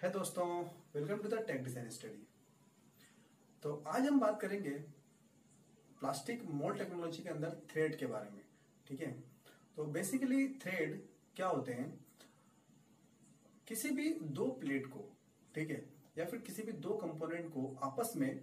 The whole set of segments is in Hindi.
है दोस्तों, welcome to the tech design study. तो आज हम बात करेंगे प्लास्टिक मोल्ड टेक्नोलॉजी के अंदर थ्रेड के बारे में। ठीक है, तो बेसिकली थ्रेड क्या होते हैं? किसी भी दो प्लेट को, ठीक है, या फिर किसी भी दो कंपोनेंट को आपस में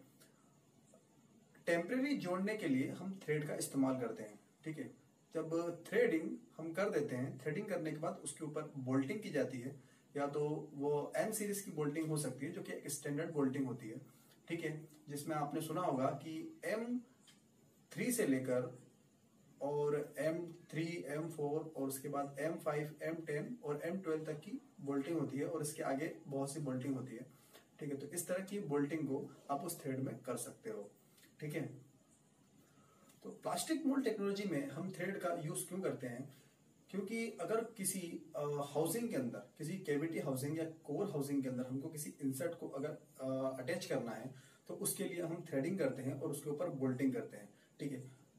टेम्परेरी जोड़ने के लिए हम थ्रेड का इस्तेमाल करते हैं। ठीक है, जब थ्रेडिंग हम कर देते हैं, थ्रेडिंग करने के बाद उसके ऊपर बोल्टिंग की जाती है, या तो वो एम सीरीज की बोल्टिंग हो सकती है जो कि एक स्टैंडर्ड बोल्टिंग होती है। ठीक है, जिसमें आपने सुना होगा कि M3 से लेकर और M3, M4 और उसके बाद M5, M10 और M12 तक की बोल्टिंग होती है, और इसके आगे बहुत सी बोल्टिंग होती है। ठीक है, तो इस तरह की बोल्टिंग को आप उस थ्रेड में कर सकते हो। ठीक है, तो प्लास्टिक मोल्ड टेक्नोलॉजी में हम थ्रेड का यूज क्यों करते हैं? क्योंकि अगर किसी हाउसिंग के अंदर, किसी कैविटी हाउसिंग या कोर हाउसिंग के अंदर हमको किसी इंसर्ट को अगर अटैच करना है तो उसके लिए हम थ्रेडिंग करते हैं और उसके ऊपर बोल्टिंग करते हैं। ठीक है,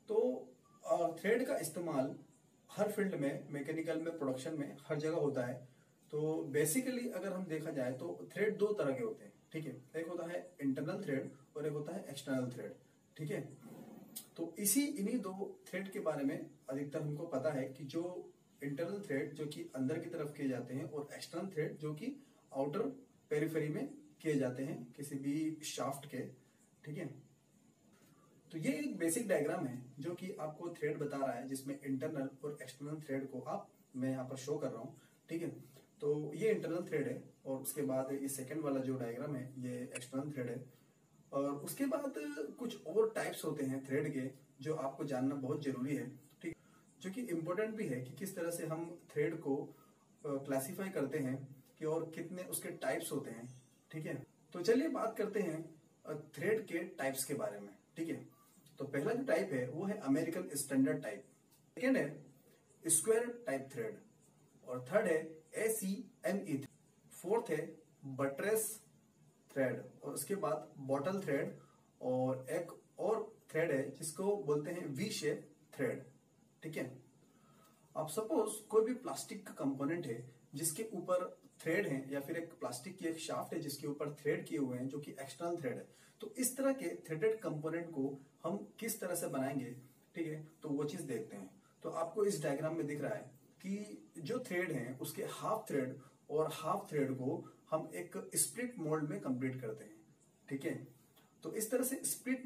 तो थ्रेड का इस्तेमाल हर फील्ड में, मैकेनिकल में, प्रोडक्शन में, हर जगह होता है। तो बेसिकली अगर हम देखा जाए तो थ्रेड दो तरह के होते हैं। ठीक है, एक होता है इंटरनल थ्रेड और एक होता है एक्सटर्नल थ्रेड। ठीक है, तो इन्हीं दो थ्रेड के बारे में अधिकतर हमको पता है कि जो इंटरनल थ्रेड जो कि अंदर की तरफ किए जाते हैं और एक्सटर्नल थ्रेड जो कि आउटर पेरिफेरी में किए जाते हैं किसी भी शाफ्ट के। ठीक है, तो ये एक बेसिक डायग्राम है जो कि आपको थ्रेड बता रहा है, जिसमें इंटरनल और एक्सटर्नल थ्रेड को मैं यहाँ पर शो कर रहा हूँ। ठीक है, तो ये इंटरनल थ्रेड है और उसके बाद ये सेकेंड वाला जो डायग्राम है ये एक्सटर्नल थ्रेड है। और उसके बाद कुछ और टाइप्स होते हैं थ्रेड के जो आपको जानना बहुत जरूरी है। ठीक, जो कि इम्पोर्टेंट भी है कि किस तरह से हम थ्रेड को क्लासिफाई करते हैं कि और कितने उसके टाइप्स होते हैं। ठीक है, तो चलिए बात करते हैं थ्रेड के टाइप्स के बारे में। ठीक है, तो पहला जो टाइप है वो है अमेरिकन स्टैंडर्ड टाइप, सेकेंड है स्क्वायर टाइप थ्रेड, और थर्ड है ACME, फोर्थ है बट्रेस थ्रेड, और उसके बाद बॉटल थ्रेड, और एक और थ्रेड है जिसको बोलते हैं वी शेप थ्रेड। ठीक है, अब सपोज कोई भी प्लास्टिक का कंपोनेंट है जिसके ऊपर थ्रेड है, या फिर एक प्लास्टिक की एक शाफ्ट है जिसके ऊपर थ्रेड किए हुए हैं जो कि एक्सटर्नल थ्रेड है, तो इस तरह के थ्रेडेड कंपोनेंट को हम किस तरह से बनाएंगे? ठीक है, तो वो चीज देखते हैं। तो आपको इस डायग्राम में दिख रहा है कि जो थ्रेड है उसके हाफ थ्रेड और हाफ थ्रेड को हम एक स्प्लिट मोल्ड में कंप्लीट करते हैं। ठीक है, तो इस तरह से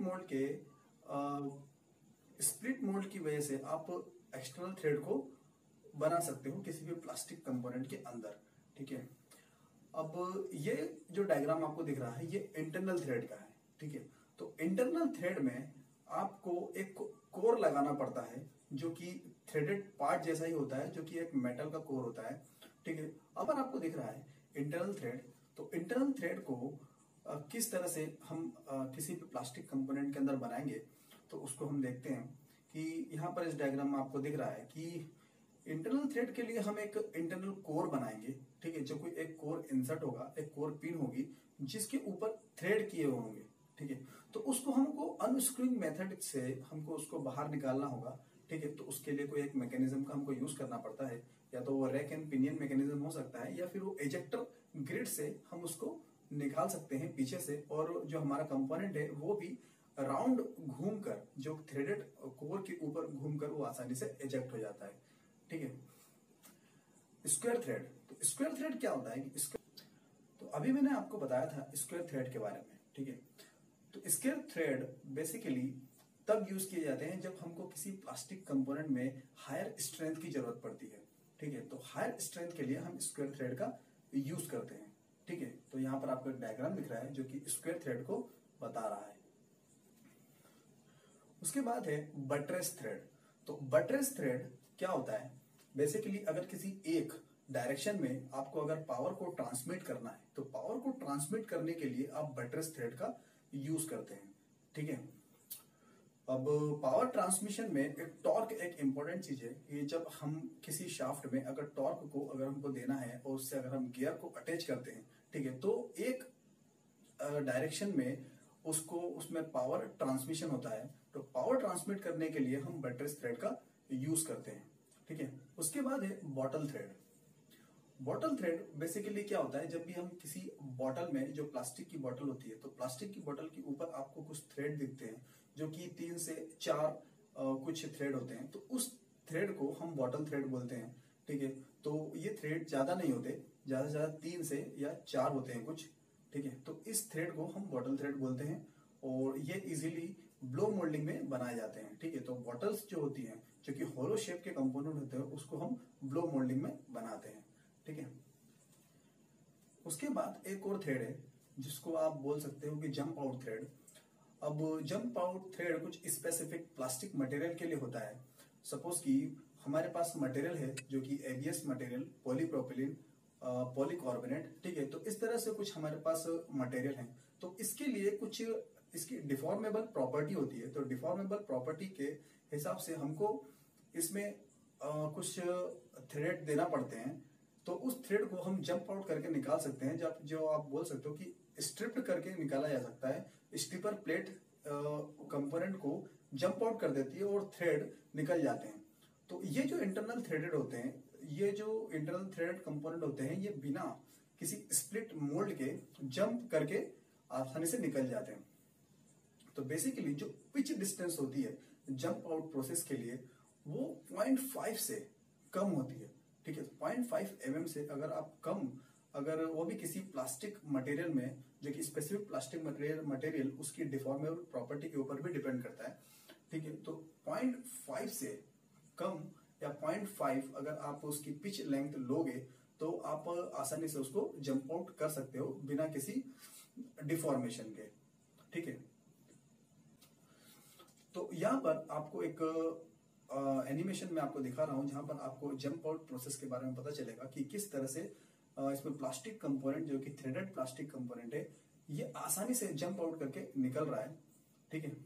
स्प्लिट मोल्ड की वजह से आप एक्सटर्नल थ्रेड को बना सकते हो किसी भी प्लास्टिक कंपोनेंट के अंदर। ठीक है, अब ये जो डायग्राम आपको दिख रहा है ये इंटरनल थ्रेड का है। ठीक है, तो इंटरनल थ्रेड में आपको एक कोर लगाना पड़ता है जो कि थ्रेडेड पार्ट जैसा ही होता है, जो कि एक मेटल का कोर होता है। ठीक है, अब आपको दिख रहा है इंटरनल थ्रेड, तो इंटरनल थ्रेड को किस तरह से हम किसी भी प्लास्टिक कंपोनेंट के अंदर बनाएंगे, तो उसको हम देखते हैं कि यहाँ पर इस डायग्राम में आपको दिख रहा है कि इंटरनल थ्रेड के लिए हम एक इंटरनल कोर बनाएंगे। ठीक है, जो कोई एक कोर इंसर्ट होगा, एक कोर पिन होगी जिसके ऊपर थ्रेड किए हुए होंगे। ठीक है, तो उसको हमको अनस्क्रूइंग मेथड से हमको उसको बाहर निकालना होगा। ठीक है, तो उसके लिए कोई एक मैकेनिज्म का हमको यूज करना पड़ता है, या तो वो रैक एंड पिनियन मैकेनिज्म हो सकता है, या फिर वो एजेक्टर ग्रिड से हम उसको निकाल सकते हैं पीछे से, और जो हमारा कंपोनेंट है वो भी राउंड घूमकर, जो थ्रेडेड कोर के ऊपर घूमकर वो आसानी से एजेक्ट हो जाता है। ठीक है, स्क्वायर थ्रेड, तो स्क्वायर थ्रेड क्या होता है कि तो अभी मैंने आपको बताया था स्क्वायर थ्रेड के बारे में। ठीक है, तो स्क्वायर थ्रेड बेसिकली तब यूज किए जाते हैं जब हमको किसी प्लास्टिक कंपोनेंट में हायर स्ट्रेंथ की जरूरत पड़ती है। ठीक है, तो हायर स्ट्रेंथ के लिए हम स्क्वायर थ्रेड का यूज करते हैं। ठीक है, तो यहां पर आपको एक डायग्राम दिख रहा है जो कि स्क्वायर थ्रेड को बता रहा है। उसके बाद है बट्रेस थ्रेड। तो बट्रेस थ्रेड क्या होता है? बेसिकली अगर किसी एक डायरेक्शन में आपको अगर पावर को ट्रांसमिट करना है, तो पावर को ट्रांसमिट करने के लिए आप बट्रेस थ्रेड का यूज करते हैं। ठीक है, अब पावर ट्रांसमिशन में एक टॉर्क एक इंपॉर्टेंट चीज है। ये जब हम किसी शाफ्ट में अगर टॉर्क को अगर हमको देना है और उससे अगर हम गियर को अटैच करते हैं, ठीक है, तो एक डायरेक्शन में उसमें पावर ट्रांसमिशन होता है। तो पावर ट्रांसमिट करने के लिए हम बट्रेस थ्रेड का यूज करते हैं। ठीक है, उसके बाद है bottle thread. Bottle thread basically क्या होता है, जब भी हम किसी बॉटल में, जो प्लास्टिक की बॉटल होती है, तो प्लास्टिक की बॉटल के ऊपर आपको कुछ थ्रेड दिखते हैं जो कि 3 से 4 कुछ थ्रेड होते हैं, तो उस थ्रेड को हम बॉटल थ्रेड बोलते हैं। ठीक है, तो ये थ्रेड ज्यादा नहीं होते, ज्यादा से ज्यादा 3 से या 4 होते हैं कुछ। ठीक है, तो इस थ्रेड को हम बॉटल थ्रेड बोलते हैं और ये इजीली ब्लो मोल्डिंग में बनाए जाते हैं। ठीक है, तो बॉटल्स जो होती हैं, जो कि होलो शेप के कंपोनेंट होते हैं, उसको हम ब्लो मोल्डिंग में बनाते हैं। ठीक है, उसके बाद एक और थ्रेड है जिसको आप बोल सकते हो कि जंप आउट थ्रेड। अब जंप आउट थ्रेड कुछ स्पेसिफिक प्लास्टिक मटेरियल के लिए होता है। सपोज कि हमारे पास मटेरियल है जो कि एबीएस मटेरियल, पॉलीप्रोपिलीन, पॉलीकार्बोनेट। ठीक है, तो इस तरह से कुछ हमारे पास मटेरियल है, तो इसके लिए कुछ इसकी डिफॉर्मेबल प्रॉपर्टी होती है। तो डिफॉर्मेबल प्रॉपर्टी के हिसाब से हमको इसमें कुछ थ्रेड देना पड़ते हैं, तो उस थ्रेड को हम जंप आउट करके निकाल सकते हैं। जब जो आप बोल सकते हो कि स्ट्रिप्ड करके निकाला जा सकता है। स्ट्रिपर प्लेट कंपोनेंट को जंप आउट कर देती है और थ्रेड निकल जाते हैं। तो ये जो इंटरनल थ्रेडेड होते हैं, ये जो इंटरनल थ्रेडेड कंपोनेंट होते हैं, ये बिना किसी स्प्लिट मोल्ड के जंप करके आसानी से निकल जाते हैं। तो बेसिकली जो पिच डिस्टेंस होती है जंप आउट प्रोसेस के लिए, वो 0.5 से कम होती है। ठीक है, 0.5 mm से अगर आप कम, अगर वो भी किसी प्लास्टिक मटेरियल में, जो कि स्पेसिफिक प्लास्टिक मटेरियल उसकी डिफॉर्मेबल प्रॉपर्टी के ऊपर भी डिपेंड करता है। ठीक है, तो 0.5 से कम या 0.5 अगर आप उसकी पिच लेंथ लोगे, तो आप आसानी से उसको जंप आउट कर सकते हो बिना किसी डिफॉर्मेशन के। ठीक है, तो यहाँ पर आपको एक एनिमेशन में आपको दिखा रहा हूं, जहां पर आपको जंप आउट प्रोसेस के बारे में पता चलेगा कि किस तरह से इसमें प्लास्टिक कंपोनेंट, जो कि थ्रेडेड प्लास्टिक कंपोनेंट है, ये आसानी से जंप आउट करके निकल रहा है। ठीक है,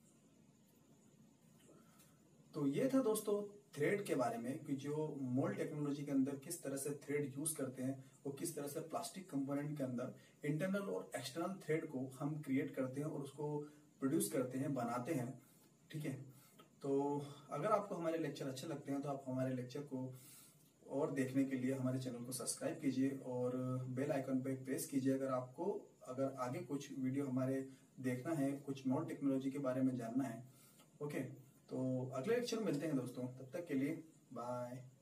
तो ये था दोस्तों थ्रेड के बारे में, कि जो मोल्ड टेक्नोलॉजी के अंदर किस तरह से थ्रेड यूज करते हैं, वो किस तरह से प्लास्टिक कंपोनेंट के अंदर इंटरनल और एक्सटर्नल थ्रेड को हम क्रिएट करते हैं और उसको प्रोड्यूस करते हैं, बनाते हैं। ठीक है, तो अगर आपको हमारे लेक्चर अच्छे लगते हैं तो आप हमारे लेक्चर को और देखने के लिए हमारे चैनल को सब्सक्राइब कीजिए और बेल आइकन पे प्रेस कीजिए। अगर आगे कुछ वीडियो हमारे देखना है, कुछ मोल्ड टेक्नोलॉजी के बारे में जानना है। ओके, तो अगले लेक्चर में मिलते हैं दोस्तों, तब तक के लिए बाय।